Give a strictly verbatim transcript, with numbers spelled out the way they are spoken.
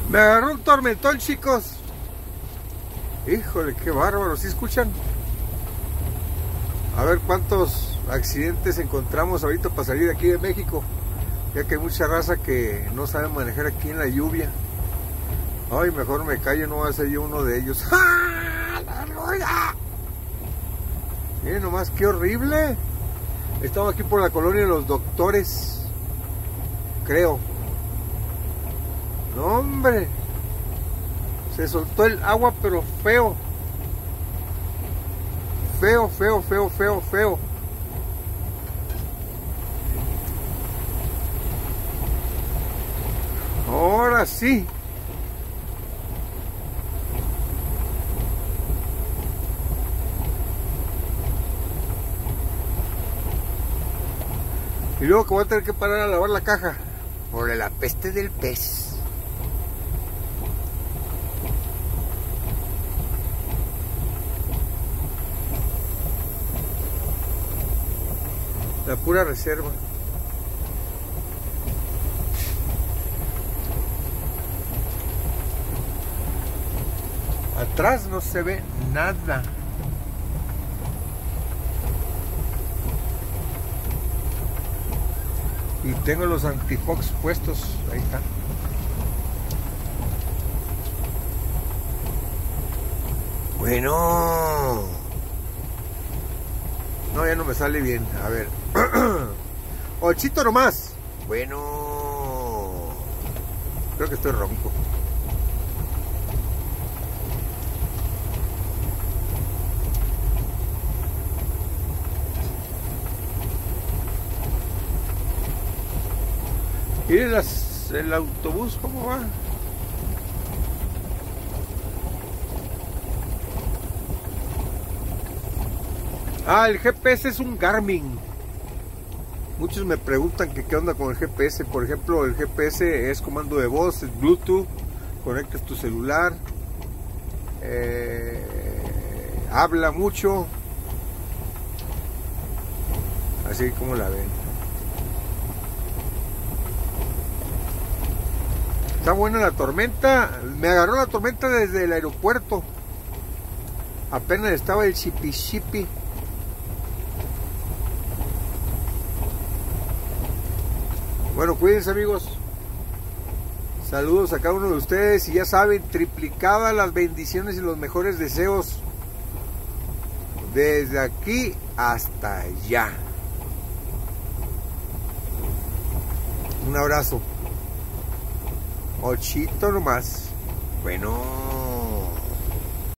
Me agarró un tormentón, chicos. Híjole, qué bárbaro. ¿Sí escuchan? A ver cuántos accidentes encontramos ahorita para salir de aquí de México. Ya que hay mucha raza que no sabe manejar aquí en la lluvia. Ay, mejor me callo, no voy a ser yo uno de ellos. ¡Ah, la rueda! Miren nomás, qué horrible. Estamos aquí por la colonia de los doctores, creo. No, hombre. Se soltó el agua, pero feo. Feo, feo, feo, feo, feo. Ahora sí. Y luego que voy a tener que parar a lavar la caja por la peste del pez. La pura reserva. Atrás no se ve nada. Y tengo los antifox puestos. Ahí está. Bueno. No, ya no me sale bien. A ver. Ochito nomás. Bueno. Creo que estoy ronco. Miren las, el autobús cómo va. Ah, el G P S es un Garmin. Muchos me preguntan que qué onda con el G P S. Por ejemplo, el G P S es comando de voz, es Bluetooth, conectas tu celular, eh, habla mucho, así como la ven. Está buena la tormenta. Me agarró la tormenta desde el aeropuerto. Apenas estaba el chipi chipi. Bueno, cuídense, amigos. Saludos a cada uno de ustedes. Y ya saben, triplicadas las bendiciones y los mejores deseos. Desde aquí hasta allá. Un abrazo. Ochito nomás. Bueno.